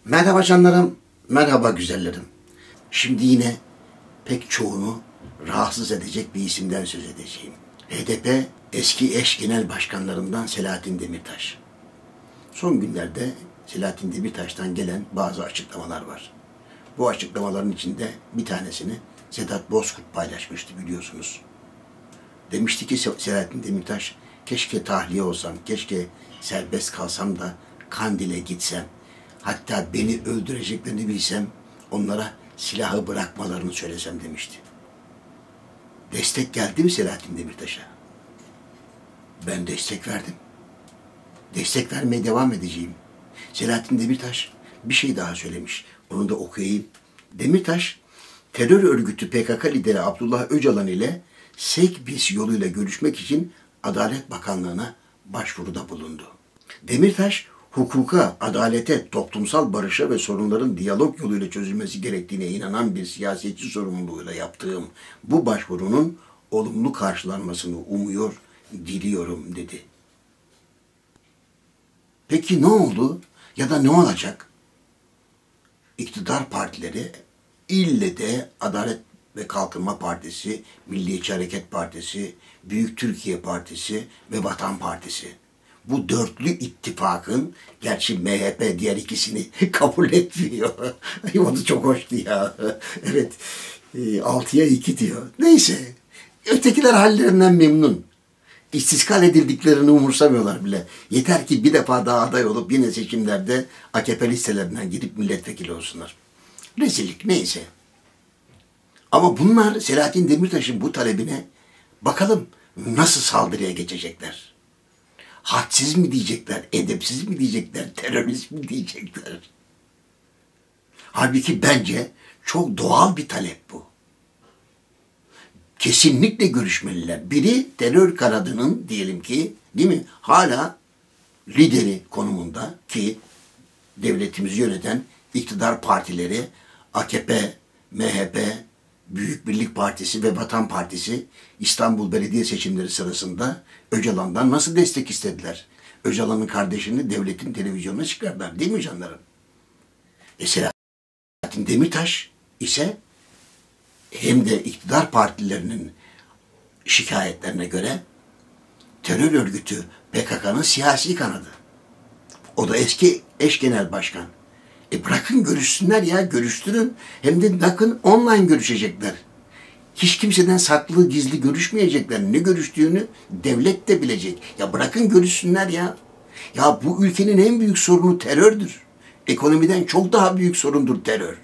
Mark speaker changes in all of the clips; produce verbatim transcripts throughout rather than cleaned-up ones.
Speaker 1: Merhaba canlarım, merhaba güzellerim. Şimdi yine pek çoğunu rahatsız edecek bir isimden söz edeceğim. H D P eski eş genel başkanlarından Selahattin Demirtaş. Son günlerde Selahattin Demirtaş'tan gelen bazı açıklamalar var. Bu açıklamaların içinde bir tanesini Sedat Bozkurt paylaşmıştı biliyorsunuz. Demişti ki Selahattin Demirtaş, keşke tahliye olsam, keşke serbest kalsam da Kandil'e gitsem. Hatta beni öldüreceklerini bilsem onlara silahı bırakmalarını söylesem demişti. Destek geldi mi Selahattin Demirtaş'a? Ben destek verdim. Destek vermeye devam edeceğim. Selahattin Demirtaş bir şey daha söylemiş. Onu da okuyayım. Demirtaş, terör örgütü P K K lideri Abdullah Öcalan ile Sekbis yoluyla görüşmek için Adalet Bakanlığı'na başvuruda bulundu. Demirtaş, hukuka, adalete, toplumsal barışa ve sorunların diyalog yoluyla çözülmesi gerektiğine inanan bir siyasetçi sorumluluğuyla yaptığım bu başvurunun olumlu karşılanmasını umuyor, diliyorum dedi. Peki ne oldu ya da ne olacak? İktidar partileri ille de Adalet ve Kalkınma Partisi, Milliyetçi Hareket Partisi, Büyük Türkiye Partisi ve Vatan Partisi. Bu dörtlü ittifakın, gerçi M H P diğer ikisini kabul etmiyor. O da çok hoştu ya. Evet, altıya iki diyor. Neyse, ötekiler hallerinden memnun. İstiskal edildiklerini umursamıyorlar bile. Yeter ki bir defa daha aday olup yine seçimlerde A K P listelerinden girip milletvekili olsunlar. Rezillik neyse. Ama bunlar Selahattin Demirtaş'ın bu talebine bakalım nasıl saldırıya geçecekler. Hadsiz mi diyecekler, edepsiz mi diyecekler, terörist mi diyecekler? Halbuki bence çok doğal bir talep bu. Kesinlikle görüşmeliler. Biri terör kanadının diyelim ki, değil mi? Hala lideri konumunda ki devletimizi yöneten iktidar partileri A K P, M H P, Büyük Birlik Partisi ve Vatan Partisi İstanbul Belediye seçimleri sırasında Öcalan'dan nasıl destek istediler? Öcalan'ın kardeşini devletin televizyonuna çıkardılar değil mi canlarım? E Selahattin Demirtaş ise hem de iktidar partilerinin şikayetlerine göre terör örgütü P K K'nın siyasi kanadı. O da eski eş genel başkan. E bırakın görüşsünler ya, görüştürün. Hem de bakın online görüşecekler. Hiç kimseden saklı gizli görüşmeyecekler. Ne görüştüğünü devlet de bilecek. Ya bırakın görüşsünler ya. Ya bu ülkenin en büyük sorunu terördür. Ekonomiden çok daha büyük sorundur terör.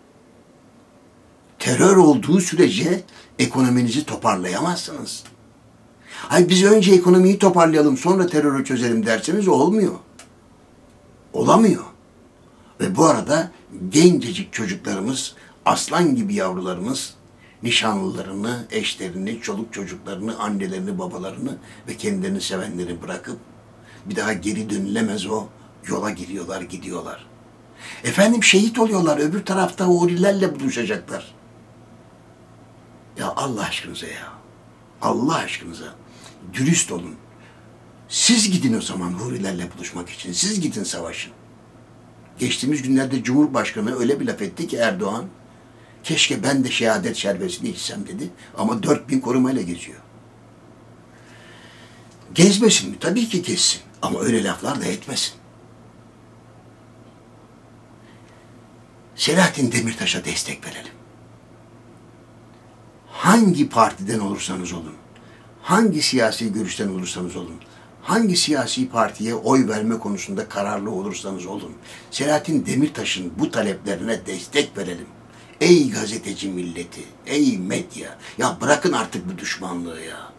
Speaker 1: Terör olduğu sürece ekonominizi toparlayamazsınız. Hayır biz önce ekonomiyi toparlayalım sonra terörü çözelim derseniz olmuyor. Olamıyor. Ve bu arada gencecik çocuklarımız, aslan gibi yavrularımız, nişanlılarını, eşlerini, çoluk çocuklarını, annelerini, babalarını ve kendilerini sevenleri bırakıp bir daha geri dönülemez o yola giriyorlar, gidiyorlar. Efendim şehit oluyorlar, öbür tarafta hurilerle buluşacaklar. Ya Allah aşkınıza ya, Allah aşkınıza dürüst olun. Siz gidin o zaman hurilerle buluşmak için, siz gidin savaşın. Geçtiğimiz günlerde Cumhurbaşkanı öyle bir laf etti ki Erdoğan, keşke ben de şehadet şerbetini içsem dedi ama dört bin korumayla geziyor. Gezmesin mi? Tabii ki gezsin ama öyle laflar da etmesin. Selahattin Demirtaş'a destek verelim. Hangi partiden olursanız olun, hangi siyasi görüşten olursanız olun, hangi siyasi partiye oy verme konusunda kararlı olursanız olun, Selahattin Demirtaş'ın bu taleplerine destek verelim. Ey gazeteci milleti, ey medya, ya bırakın artık bu düşmanlığı ya.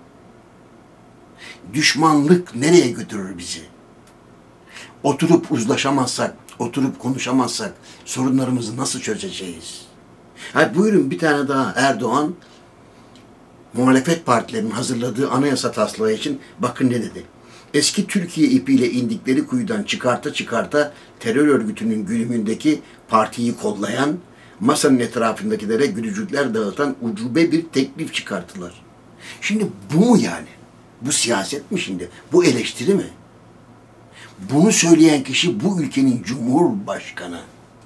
Speaker 1: Düşmanlık nereye götürür bizi? Oturup uzlaşamazsak, oturup konuşamazsak sorunlarımızı nasıl çözeceğiz? Hadi buyurun bir tane daha Erdoğan, muhalefet partilerinin hazırladığı anayasa taslağı için bakın ne dedi. Eski Türkiye ipiyle indikleri kuyudan çıkarta çıkarta terör örgütünün güdümündeki partiyi kollayan, masanın etrafındakilere gülücükler dağıtan ucube bir teklif çıkarttılar. Şimdi bu mu yani? Bu siyaset mi şimdi? Bu eleştiri mi? Bunu söyleyen kişi bu ülkenin Cumhurbaşkanı.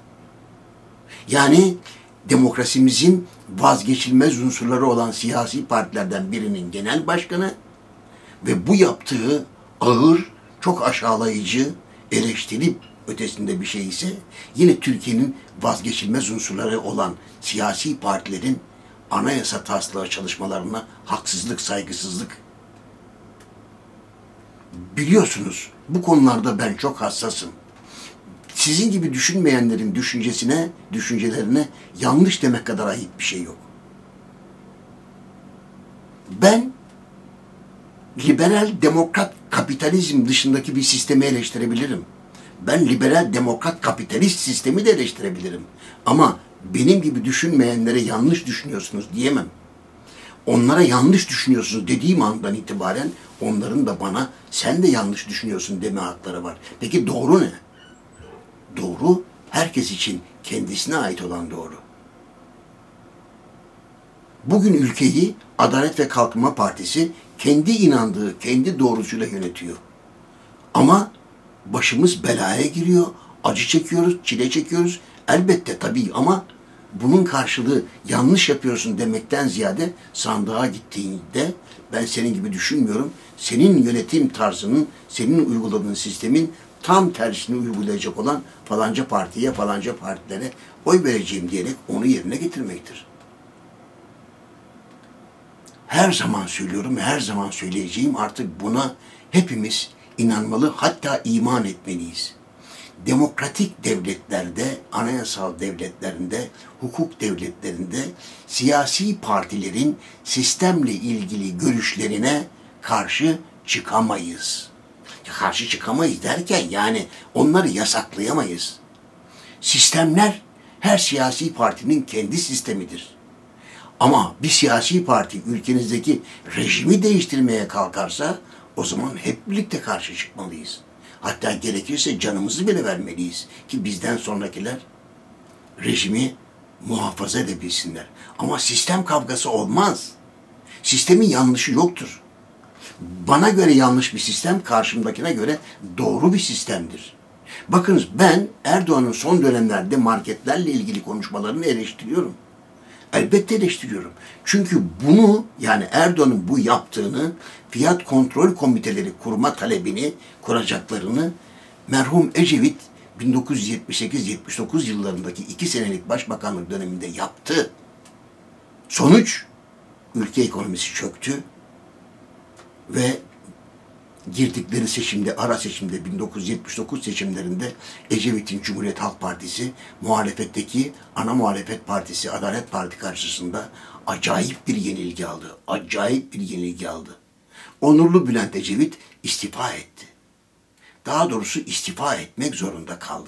Speaker 1: Yani demokrasimizin vazgeçilmez unsurları olan siyasi partilerden birinin genel başkanı ve bu yaptığı ağır, çok aşağılayıcı, eleştirip ötesinde bir şey ise yine Türkiye'nin vazgeçilmez unsurları olan siyasi partilerin anayasa taslağı çalışmalarına haksızlık, saygısızlık. Biliyorsunuz bu konularda ben çok hassasım. Sizin gibi düşünmeyenlerin düşüncesine, düşüncelerine yanlış demek kadar ayıp bir şey yok. Ben liberal demokrat kapitalizm dışındaki bir sistemi eleştirebilirim. Ben liberal demokrat kapitalist sistemi de eleştirebilirim. Ama benim gibi düşünmeyenlere yanlış düşünüyorsunuz diyemem. Onlara yanlış düşünüyorsunuz dediğim andan itibaren onların da bana sen de yanlış düşünüyorsun deme hakları var. Peki doğru ne? Doğru herkes için kendisine ait olan doğru. Bugün ülkeyi Adalet ve Kalkınma Partisi kendi inandığı, kendi doğrusuyla yönetiyor. Ama başımız belaya giriyor, acı çekiyoruz, çile çekiyoruz. Elbette tabii ama bunun karşılığı yanlış yapıyorsun demekten ziyade sandığa gittiğinde ben senin gibi düşünmüyorum. Senin yönetim tarzının, senin uyguladığın sistemin tam tersini uygulayacak olan falanca partiye, falanca partilere oy vereceğim diyerek onu yerine getirmektir. Her zaman söylüyorum, her zaman söyleyeceğim artık buna hepimiz inanmalı, hatta iman etmeliyiz. Demokratik devletlerde, anayasal devletlerinde, hukuk devletlerinde siyasi partilerin sistemle ilgili görüşlerine karşı çıkamayız. Karşı çıkamayız derken yani onları yasaklayamayız. Sistemler her siyasi partinin kendi sistemidir. Ama bir siyasi parti ülkenizdeki rejimi değiştirmeye kalkarsa o zaman hep birlikte karşı çıkmalıyız. Hatta gerekirse canımızı bile vermeliyiz ki bizden sonrakiler rejimi muhafaza edebilsinler. Ama sistem kavgası olmaz. Sistemin yanlışı yoktur. Bana göre yanlış bir sistem, karşımdakine göre doğru bir sistemdir. Bakınız ben Erdoğan'ın son dönemlerde marketlerle ilgili konuşmalarını eleştiriyorum. Elbette eleştiriyorum. Çünkü bunu yani Erdoğan'ın bu yaptığını fiyat kontrol komiteleri kurma talebini kuracaklarını merhum Ecevit bin dokuz yüz yetmiş sekiz yetmiş dokuz yıllarındaki iki senelik başbakanlık döneminde yaptı. Sonuç ülke ekonomisi çöktü ve girdikleri seçimde, ara seçimde bin dokuz yüz yetmiş dokuz seçimlerinde Ecevit'in Cumhuriyet Halk Partisi muhalefetteki ana muhalefet partisi Adalet Parti karşısında acayip bir yenilgi aldı. Acayip bir yenilgi aldı. Onurlu Bülent Ecevit istifa etti. Daha doğrusu istifa etmek zorunda kaldı.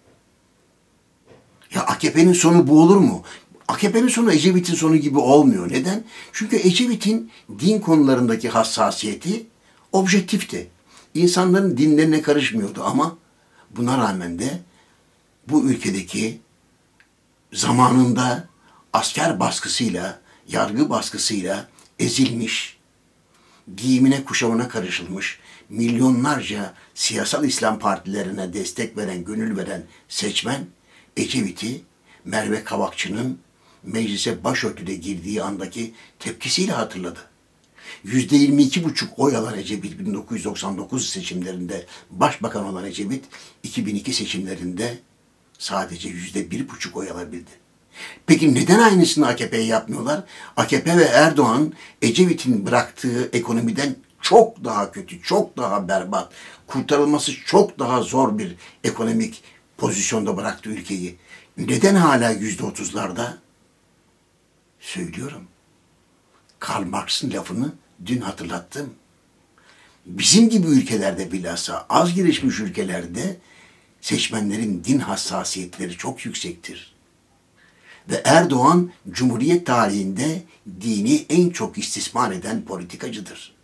Speaker 1: Ya A K P'nin sonu bu olur mu? A K P'nin sonu Ecevit'in sonu gibi olmuyor. Neden? Çünkü Ecevit'in din konularındaki hassasiyeti objektifti. İnsanların dinlerine karışmıyordu ama buna rağmen de bu ülkedeki zamanında asker baskısıyla, yargı baskısıyla ezilmiş, giyimine kuşamına karışılmış, milyonlarca siyasal İslam partilerine destek veren, gönül veren seçmen Ecevit'i Merve Kavakçı'nın meclise başörtüde girdiği andaki tepkisiyle hatırladı. yüzde yirmi iki buçuk oy alan Ecevit bin dokuz yüz doksan dokuz seçimlerinde başbakan olan Ecevit iki bin iki seçimlerinde sadece yüzde bir buçuk oy alabildi. Peki neden aynısını A K P'ye yapmıyorlar? A K P ve Erdoğan Ecevit'in bıraktığı ekonomiden çok daha kötü, çok daha berbat, kurtarılması çok daha zor bir ekonomik pozisyonda bıraktı ülkeyi. Neden hala yüzde otuzlarda? Söylüyorum. Karl Marx'ın lafını dün hatırlattım. Bizim gibi ülkelerde bilhassa az gelişmiş ülkelerde seçmenlerin din hassasiyetleri çok yüksektir. Ve Erdoğan Cumhuriyet tarihinde dini en çok istismar eden politikacıdır.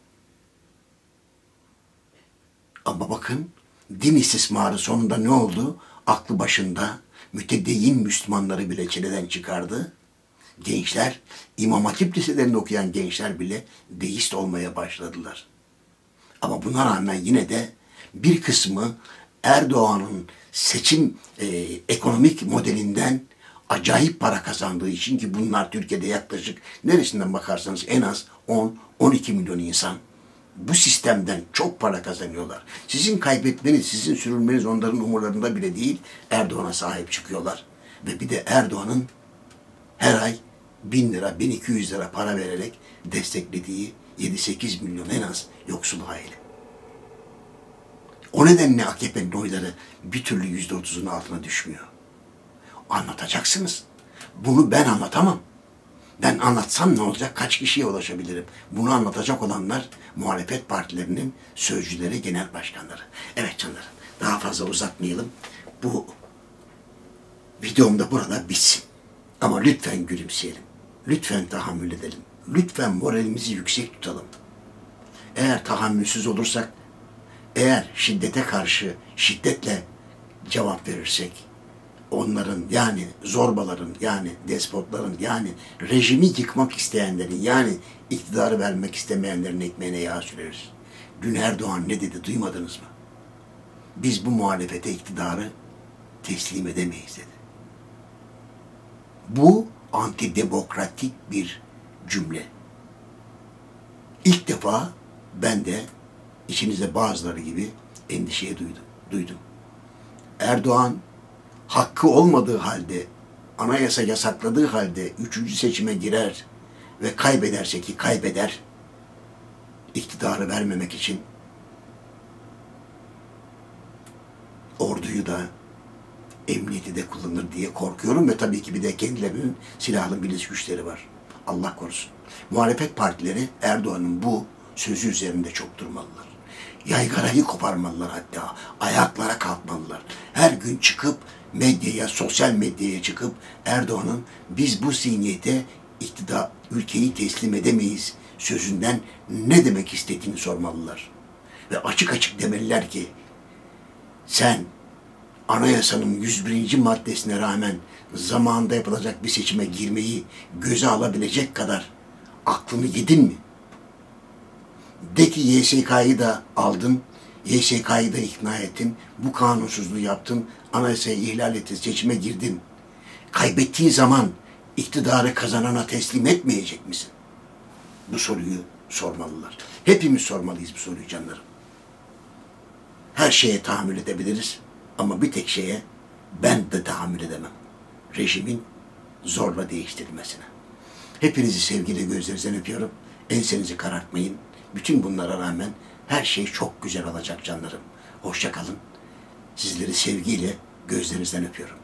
Speaker 1: Ama bakın din istismarı sonunda ne oldu? Aklı başında mütedeyyin Müslümanları bile çileden çıkardı. Gençler, İmam Hatip liselerinde okuyan gençler bile deist olmaya başladılar. Ama buna rağmen yine de bir kısmı Erdoğan'ın seçim e, ekonomik modelinden acayip para kazandığı için, ki bunlar Türkiye'de yaklaşık neresinden bakarsanız en az on on iki milyon insan bu sistemden çok para kazanıyorlar. Sizin kaybetmeniz, sizin sürülmeniz onların umurlarında bile değil. Erdoğan'a sahip çıkıyorlar. Ve bir de Erdoğan'ın her ay bin lira, bin iki yüz lira para vererek desteklediği yedi sekiz milyon en az yoksul aile. O nedenle A K P'nin oyları bir türlü yüzde otuzun altına düşmüyor. Anlatacaksınız. Bunu ben anlatamam. Ben anlatsam ne olacak? Kaç kişiye ulaşabilirim? Bunu anlatacak olanlar muhalefet partilerinin sözcüleri, genel başkanları. Evet canlarım, daha fazla uzatmayalım. Bu videom da burada bitsin. Ama lütfen gülümseyelim. Lütfen tahammül edelim. Lütfen moralimizi yüksek tutalım. Eğer tahammülsüz olursak, eğer şiddete karşı şiddetle cevap verirsek, onların, yani zorbaların, yani despotların, yani rejimi yıkmak isteyenlerin, yani iktidarı vermek istemeyenlerin ekmeğine yağ süreriz. Dün Erdoğan ne dedi, duymadınız mı? Biz bu muhalefete, iktidarı teslim edemeyiz dedi. Bu antidemokratik bir cümle. İlk defa ben de içinizde bazıları gibi endişeye duydum. duydum. Erdoğan hakkı olmadığı halde, anayasa yasakladığı halde üçüncü seçime girer ve kaybederse, ki kaybeder, iktidarı vermemek için orduyu da, emniyeti de kullanır diye korkuyorum ve tabii ki bir de kendilerinin silahlı milis güçleri var. Allah korusun. Muhalefet partileri Erdoğan'ın bu sözü üzerinde çok durmalılar. Yaygarayı koparmalılar hatta. Ayaklara kalkmalılar. Her gün çıkıp medyaya, sosyal medyaya çıkıp Erdoğan'ın biz bu zihniyete iktidar, ülkeyi teslim edemeyiz sözünden ne demek istediğini sormalılar. Ve açık açık demeliler ki sen anayasanın yüz birinci maddesine rağmen zamanında yapılacak bir seçime girmeyi göze alabilecek kadar aklını yedin mi? De ki Y S K'yı da aldın, Y S K'yı da ikna ettin, bu kanunsuzluğu yaptın, anayasayı ihlal ettin, seçime girdin. Kaybettiği zaman iktidarı kazanana teslim etmeyecek misin? Bu soruyu sormalılar. Hepimiz sormalıyız bu soruyu canlarım. Her şeye tahammül edebiliriz ama bir tek şeye ben de tahammül edemem. Rejimin zorla değiştirilmesine. Hepinizi sevgiyle gözlerinizden öpüyorum. Ensenizi karartmayın. Bütün bunlara rağmen her şey çok güzel olacak canlarım. Hoşça kalın. Sizleri sevgiyle gözlerinizden öpüyorum.